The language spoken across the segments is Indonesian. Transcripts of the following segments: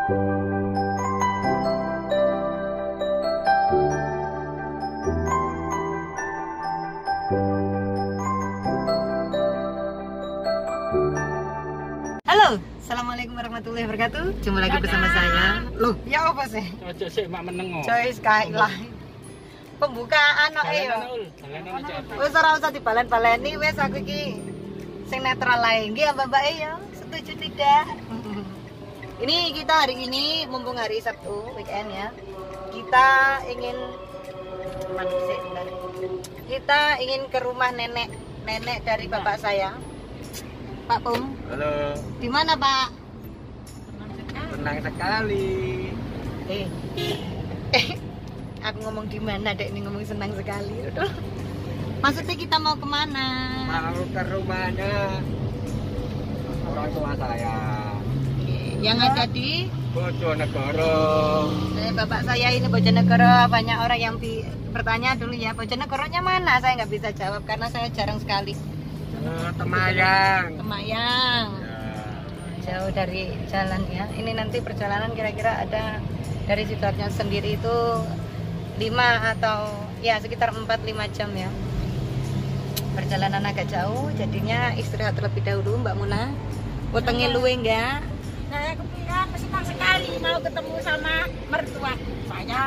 Halo, assalamualaikum warahmatullahi wabarakatuh. Jumpa lagi bersama saya. Loh, ya apa sih? Ojo sik mak meneng. Coy, sekali lah. Pembukaan kok ya. Wis ora usah dibalen-baleni, wis aku iki sing netral lae. Nggih, Mbak ya. Setuju tidak? Ini kita hari ini mumpung hari Sabtu weekend ya. Kita ingin ke rumah nenek dari bapak saya. Pak Pung. Halo. Di mana, Pak? Tenang sekali. Aku ngomong di mana, Dek? Ini ngomong senang sekali. Aduh. Maksudnya kita mau kemana? Mau ke rumahnya orang tua saya. Yang ada di Bojonegoro. Bapak saya ini Bojonegoro. Banyak orang yang bertanya dulu ya, Bojonegoronya mana? Saya nggak bisa jawab karena saya jarang sekali. Temayang. Temayang. Jauh dari jalan ya. Ini nanti perjalanan kira-kira ada dari Sidoarjo sendiri itu 5 atau ya sekitar 4-5 jam ya. Perjalanan agak jauh, jadinya istirahat terlebih dahulu Mbak Muna. Wetenge luwe enggak? Saya kepikiran senang sekali mau ketemu sama mertua saya.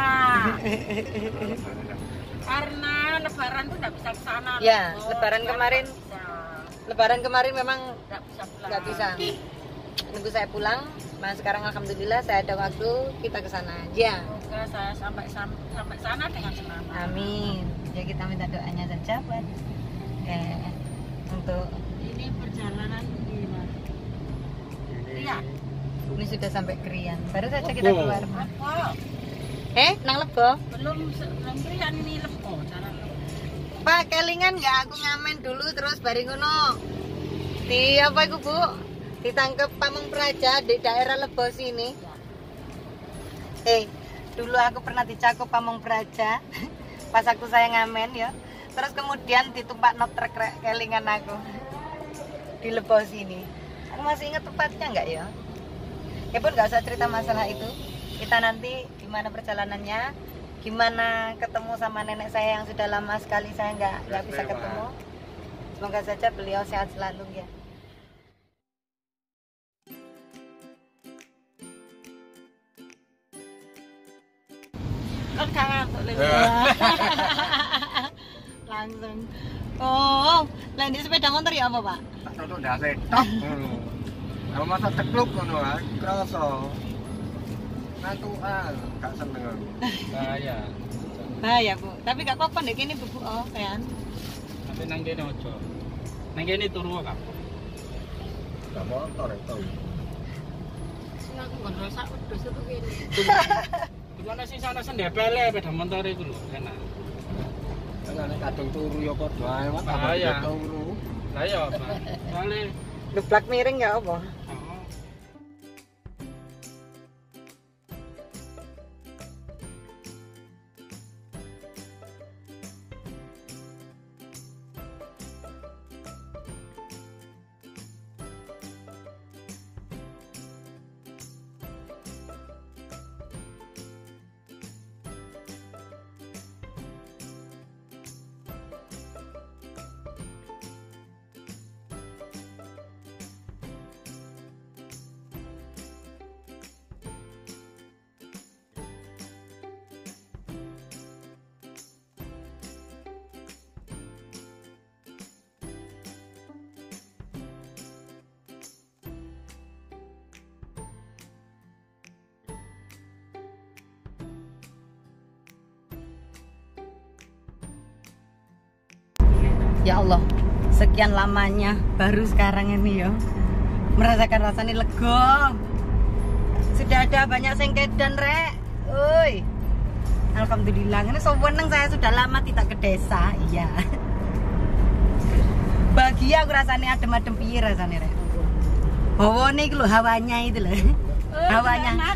Karena lebaran tuh nggak bisa ke sana. Ya, lebaran kemarin memang nggak bisa. Nunggu saya pulang. Nah, sekarang alhamdulillah saya ada waktu, kita ke sana aja. Semoga saya sampai sana dengan selamat. Amin. Ya kita minta doanya saja buat untuk ini perjalanan gimana? Iya. Ini sudah sampai Krian. Baru saja kita keluar. Lepo. Nang Lebo? Belum Krian ini Lepo, jalan Lepo. Pak, kelingan nggak aku ngamen dulu terus bari ngono. Di apa itu, Bu? Ditangkep Pamong Praja di daerah Lebo sini. Dulu aku pernah dicakup Pamong Praja pas saya ngamen ya. Terus kemudian ditumpak truk kelingan aku di Lebo sini. Aku masih ingat tempatnya nggak ya? Ya pun nggak usah cerita masalah itu. Kita nanti gimana perjalanannya, gimana ketemu sama nenek saya yang sudah lama sekali saya nggak bisa ketemu. Semoga saja beliau sehat selalu ya. Langsung. Oh, lain di sepeda motor ya apa, Pak? Tak tutuk ndase tok ngono. Lah masa tekluk ngono ae, krasa. Nantukan, gak seneng aku. Bahaya, Bu. Tapi gak apa-apa ndek kene Bu. Oh, kan. Tapi nang kene ojo. Nang kene turu kok. Gak motor itu. Sing aku ngono sak wedhus itu kene. Gimana sih sana sendepele sepeda motor itu lho, enak. Lah nek kadung turu ya padha ae, Mas. Tambah turu. Lah ya, Pak. Soale Geblak miring ya apa? Ya Allah, sekian lamanya baru sekarang ini ya merasakan rasanya lega. Sudah ada banyak sengkedan rek. Oi. Alhamdulillah, ini seneng saya sudah lama tidak ke desa. Iya. Bahagia aku rasanya, adem-adem piye rasanya rek. Bawane iki lho hawanya itu lho. Hawanya.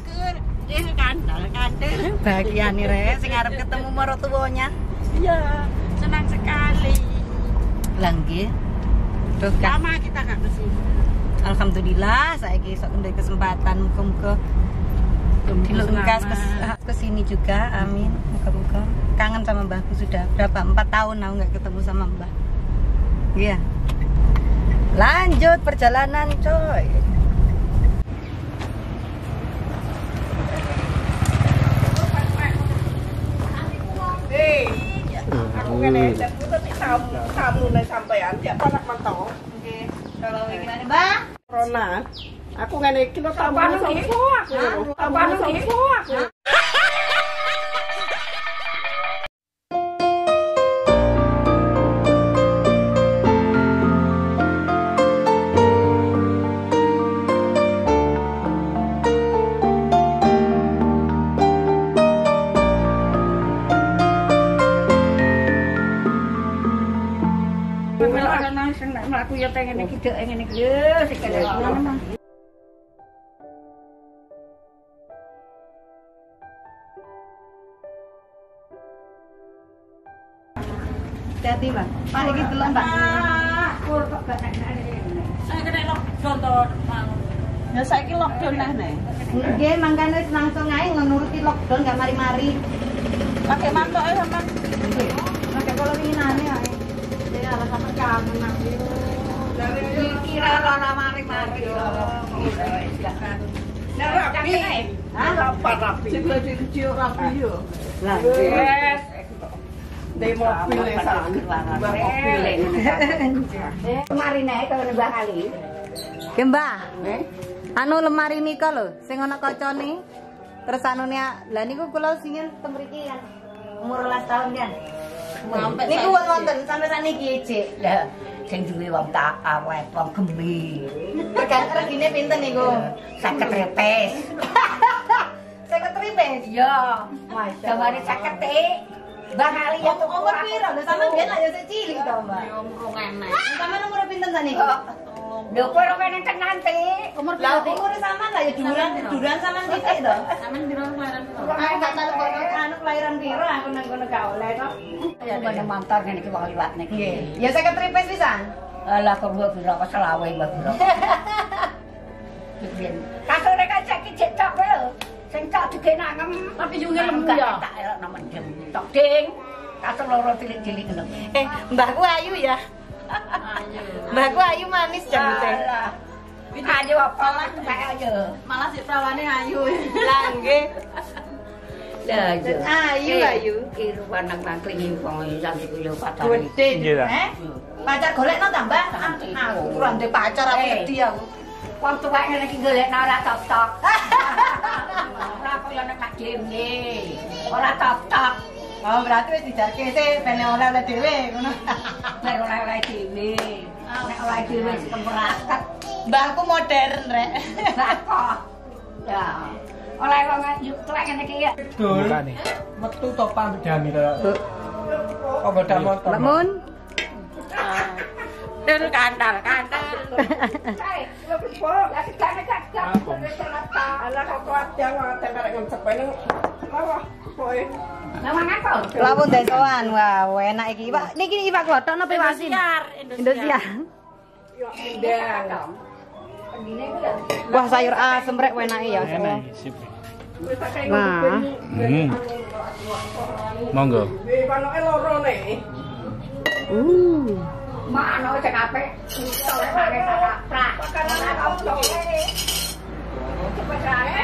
Bahagia nih rek sing arep ketemu maratuwanya. Iya, senang sekali. Langge. Lama kita nggak kesini. Alhamdulillah saya kisah untuk kesempatan muka-muka Dilungkas ke sini juga, amin. Moga-moga kangen sama mbahku sudah berapa? 4 tahun aku nggak ketemu sama mbah. Iya. Lanjut perjalanan, coy. Aku ngene aku tapi tamu nek sampean tiap anak mantau. Oke. Kalau gimana, Mbak? Corona. Aku ngene iki lho tamu sopo aku. Tamu sopo aku. Aku ya pengen iki dek ngene iki lho sikile. Hati-hati, Mbak. Pak iki delok, Mbak. Kur kok gak enak. Saya kena lockdown to. Ya saiki lockdown neh. Nggih, mangkane wis langsung ae nuruti lockdown gak mari-mari. Pakai mantuk ya sampean. Nggih. Pakai kalau winginane ae. Ya alasan kangen aku. Kira ora mari-mari. Nek rapi. Apa rapi? Sing dicuci rapi yo. Lah, Wes. Di mobil sana. Mobil Mari naik kalau Mbah kali. Ki Mbah. Anu lemari nika lho, sing ana kacane. Terus anune lah niku kula singin teng mriki kan. Umur 12 tahun kan. Niku wonten sampai saniki Cik. Lah sing duwe wong tak awet, wong gemi. Regine pinten niku? 50 repes. 50 ripes. Iya. Masya Jaware 50. Mbah kali ya tuh Umur piro? Lho sampean biyen lah ya sik cilik to, Mbak. umur enek. Sampeyan umur pinten ta niku? Lho kowe ora kene tenan te. Umur Lah umur sampean lah ya duran sampean titik to. sampean piro kelahiran piro? Aku gak tahu anu kelahiran piro aku nang kono gak oleh to. Ya dene mantar ngene iki wong liwat niki. Nggih. Ya 50 ripes pisan. Alah kok piro kok selawe Mbah piro. Kasure kan cek tok lho. Sing tok digenangem tapi yo ngelem ya. Tak elok nemen jem. Tok ding. Kasur loro cilik-cilik ngono. Mbahku ayu ya. Ayo. Mbahku ayu manis jambute. Ayo apa lah kayak ayo. Malah si prawane ayu. Lah nggih. Lah yo. Ayu. Irwan nang klingi wong cantik yo pacar. Gede. Pacar golekno ta, Mbak? Aku ora ndek pacar aku sedih aku. Wong tuwek ngene iki golekno ora tok-tok. Ora kaya nek mak dhewe. Ora tok-tok. Oh, berarti wis dijarke sih ben oleh-oleh dhewe ngono. Nek oleh-oleh dhewe. Nek oleh dhewe wis kemeraket. Mbahku modern rek. Lah kok. Ya. Oleh wong tuwek ngene iki ya. Dul. Metu to pandami kaya. Kok beda motor. Lamun Dul kantal. Hai, lebih pol. Lah sikane gak. Alah kok wadang wae karek ngcepene. Lawah, kowe. Lah mangan kok. lawon desoan. Wah, enak iki. Pak, niki Pak Klothok napa wasin? Indosiar. Yo ndang. Wah, sayur asem rek enake ya. Wis tak kaya Wah. Monggo. Wis panoke loro nek. Mak ana sing apik. Oleh pakai tak prak. Makanan apa kok. Cepet ae.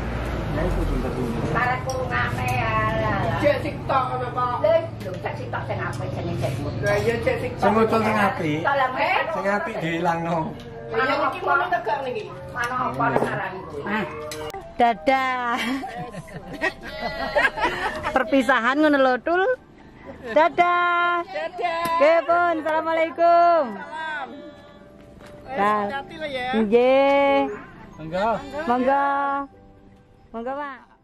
Para kurungane ala. Cek TikTok ana apa? Lho, tak sitok sing apik jenenge cek. Lah iya cek TikTok. Sing utul sing apik. Salame. Sing apik diilangno. Iya iki mau tegak niki. Mana apa ngarani kuwi? Dadah. Perpisahan ngono lho, Tul. Dadah. Dadah. Nggih, Pun. Assalamualaikum. Salam. Dah. Hati-hati lah ya. Nggih. Monggo. Monggo. Monggo, Pak.